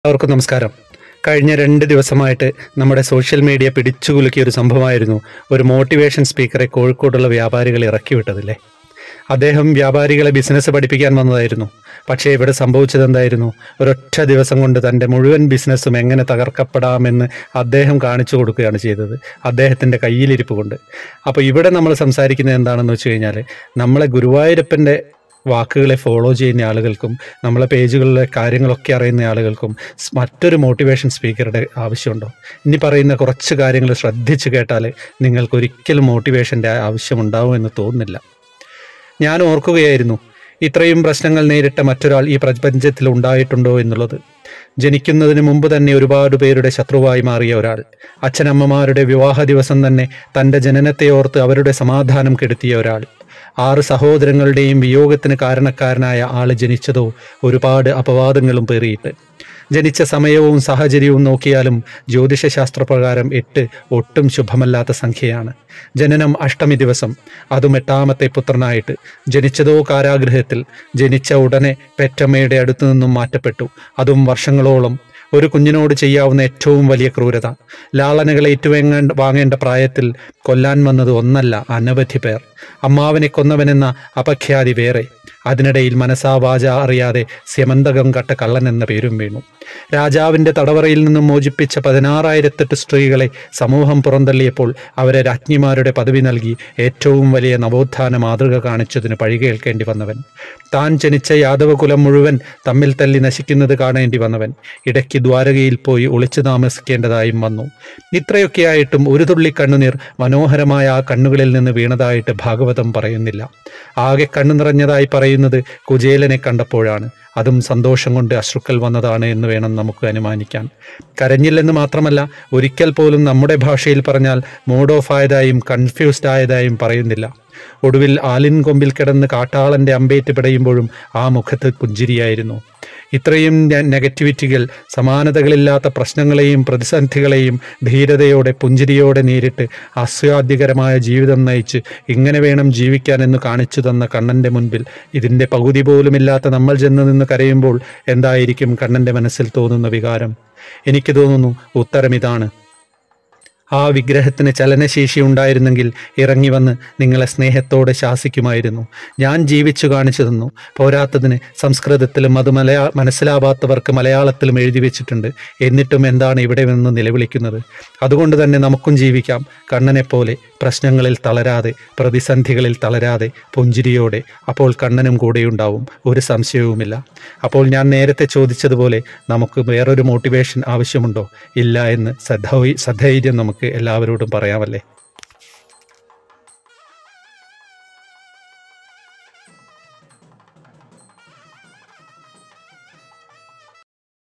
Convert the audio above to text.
എല്ലാവർക്കും നമസ്കാരം. കഴിഞ്ഞ 2 ദിവസമായിട്ട് നമ്മുടെ സോഷ്യൽ മീഡിയ പിടിച്ചുകുലുക്കിയ ഒരു സംഭവമായിരുന്നു ഒരു മോട്ടിവേഷൻ സ്പീക്കറെ കോഴിക്കോടുള്ള വ്യാപാരികൾ ഇറക്കിവിട്ടതില്ലേ. അദ്ദേഹം വ്യാപാരികളെ ബിസിനസ് പഠിപ്പിക്കാൻ വന്നതായിരുന്നു. പക്ഷേ ഇവിടെ സംഭവിച്ചത് എന്തായിരുന്നു? ഒരൊറ്റ ദിവസം കൊണ്ട് തൻ്റെ മുഴുവൻ ബിസിനസ്സും എങ്ങനെ തകർക്കപ്പെടാമെന്ന് അദ്ദേഹം കാണിച്ചു കൊടുക്കുകയാണ് ചെയ്തത്, അദ്ദേഹത്തിൻ്റെ കയ്യിലിരിപ്പ് കൊണ്ട്. അപ്പോൾ ഇവിടെ നമ്മൾ സംസാരിക്കുന്നത് എന്താണെന്ന് വെച്ച് കഴിഞ്ഞാൽ, നമ്മളെ ഗുരുവായൂരപ്പൻ്റെ വാക്കുകളെ ഫോളോ ചെയ്യുന്ന ആളുകൾക്കും നമ്മളെ പേജുകളിലെ കാര്യങ്ങളൊക്കെ അറിയുന്ന ആളുകൾക്കും മറ്റൊരു മോട്ടിവേഷൻ സ്പീക്കറുടെ ആവശ്യമുണ്ടോ? ഇനി പറയുന്ന കുറച്ച് കാര്യങ്ങൾ ശ്രദ്ധിച്ച് കേട്ടാൽ നിങ്ങൾക്കൊരിക്കലും മോട്ടിവേഷൻ്റെ ആവശ്യമുണ്ടാവുമെന്ന് തോന്നുന്നില്ല. ഞാൻ ഓർക്കുകയായിരുന്നു, ഇത്രയും പ്രശ്നങ്ങൾ നേരിട്ട മറ്റൊരാൾ ഈ പ്രപഞ്ചത്തിൽ ഉണ്ടായിട്ടുണ്ടോ എന്നുള്ളത്. ജനിക്കുന്നതിന് മുമ്പ് തന്നെ ഒരുപാട് പേരുടെ ശത്രുവായി മാറിയ ഒരാൾ, അച്ഛനമ്മമാരുടെ വിവാഹ ദിവസം തന്നെ തൻ്റെ ജനനത്തെ ഓർത്ത് അവരുടെ സമാധാനം കെടുത്തിയ ഒരാൾ, 6 സഹോദരങ്ങളുടെയും വിയോഗത്തിന് കാരണക്കാരനായ ആൾ ജനിച്ചതോ ഒരുപാട് അപവാദങ്ങളും പേറിയിട്ട്. ജനിച്ച സമയവും സാഹചര്യവും നോക്കിയാലും ജ്യോതിഷശാസ്ത്രപ്രകാരം 8 ഒട്ടും ശുഭമല്ലാത്ത സംഖ്യയാണ്. ജനനം അഷ്ടമി ദിവസം, അതും 8ാമത്തെ പുത്രനായിട്ട്. ജനിച്ചതോ കാരാഗൃഹത്തിൽ. ജനിച്ച ഉടനെ പെറ്റമ്മയുടെ അടുത്തു നിന്നും മാറ്റപ്പെട്ടു, അതും വർഷങ്ങളോളം. ഒരു കുഞ്ഞിനോട് ചെയ്യാവുന്ന ഏറ്റവും വലിയ ക്രൂരത. ലാളനകളെ വാങ്ങേണ്ട പ്രായത്തിൽ കൊല്ലാൻ വന്നത് ഒന്നല്ല, അനവധി പേർ. അമ്മാവനെ കൊന്നവനെന്ന അപഖ്യാതി വേറെ. അതിനിടയിൽ മനസാ വാച അറിയാതെ സ്യമന്തകം കട്ട കള്ളൻ എന്ന പേരും വീണു. രാജാവിൻ്റെ തടവറയിൽ നിന്നും മോചിപ്പിച്ച 16,008 സ്ത്രീകളെ സമൂഹം പുറന്തള്ളിയപ്പോൾ അവരെ രാജ്ഞിമാരുടെ പദവി നൽകി ഏറ്റവും വലിയ നവോത്ഥാന മാതൃക കാണിച്ചതിന് പഴികേൽക്കേണ്ടി വന്നവൻ. താൻ ജനിച്ച യാദവകുലം മുഴുവൻ തമ്മിൽ തല്ലി നശിക്കുന്നത് കാണേണ്ടി വന്നവൻ. ഇടയ്ക്ക് ദ്വാരകയിൽ പോയി ഒളിച്ചു താമസിക്കേണ്ടതായും വന്നു. ഇത്രയൊക്കെയായിട്ടും ഒരു തുള്ളി കണ്ണുനീർ മനോഹരമായ ആ കണ്ണുകളിൽ നിന്ന് വീണതായിട്ട് ഭാഗവതം പറയുന്നില്ല. ആകെ കണ്ണു നിറഞ്ഞതായി പറയുന്നത് കുചേലനെ കണ്ടപ്പോഴാണ്. അതും സന്തോഷം കൊണ്ട് അശ്രുക്കൾ വന്നതാണ് എന്ന് വേണം നമുക്ക് അനുമാനിക്കാൻ. കരഞ്ഞില്ലെന്ന് മാത്രമല്ല, ഒരിക്കൽ പോലും നമ്മുടെ ഭാഷയിൽ പറഞ്ഞാൽ മൂഡ് ഓഫ് ആയതായും കൺഫ്യൂസ്ഡ് ആയതായും പറയുന്നില്ല. ഒടുവിൽ ആലിൻ കൊമ്പിൽ കിടന്ന് കാട്ടാളൻ്റെ അമ്പേറ്റ് പിടയുമ്പോഴും ആ മുഖത്ത് പുഞ്ചിരിയായിരുന്നു. ഇത്രയും നെഗറ്റിവിറ്റികൾ, സമാനതകളില്ലാത്ത പ്രശ്നങ്ങളെയും പ്രതിസന്ധികളെയും ധീരതയോടെ പുഞ്ചിരിയോടെ നേരിട്ട് ആസ്വാദ്യകരമായ ജീവിതം നയിച്ച് ഇങ്ങനെ വേണം ജീവിക്കാൻ എന്ന് കാണിച്ചു തന്ന കണ്ണൻ്റെ മുൻപിൽ ഇതിൻ്റെ പകുതി പോലുമില്ലാത്ത നമ്മൾ ചെന്ന് നിന്ന് കരയുമ്പോൾ എന്തായിരിക്കും കണ്ണൻ്റെ മനസ്സിൽ തോന്നുന്ന വികാരം? എനിക്ക് തോന്നുന്നു ഉത്തരം ഇതാണ്. ആ വിഗ്രഹത്തിന് ചലനശേഷി ഉണ്ടായിരുന്നെങ്കിൽ ഇറങ്ങി വന്ന് നിങ്ങളെ സ്നേഹത്തോടെ ശാസിക്കുമായിരുന്നു. ഞാൻ ജീവിച്ചു കാണിച്ചു തന്നു. പോരാത്തതിന് സംസ്കൃതത്തിലും അത് മനസ്സിലാവാത്തവർക്ക് മലയാളത്തിലും എഴുതി വെച്ചിട്ടുണ്ട്. എന്നിട്ടും എന്താണ് ഇവിടെ നിന്ന് നിലവിളിക്കുന്നത്? അതുകൊണ്ട് തന്നെ നമുക്കും ജീവിക്കാം കണ്ണനെപ്പോലെ, പ്രശ്നങ്ങളിൽ തളരാതെ, പ്രതിസന്ധികളിൽ തളരാതെ, പുഞ്ചിരിയോടെ. അപ്പോൾ കണ്ണനും കൂടെയുണ്ടാവും, ഒരു സംശയവുമില്ല. അപ്പോൾ ഞാൻ നേരത്തെ ചോദിച്ചതുപോലെ നമുക്ക് വേറൊരു മോട്ടിവേഷൻ ആവശ്യമുണ്ടോ? ഇല്ല എന്ന് സധൈര്യം നമുക്ക് എല്ലാവരോടും പറയാമല്ലേ.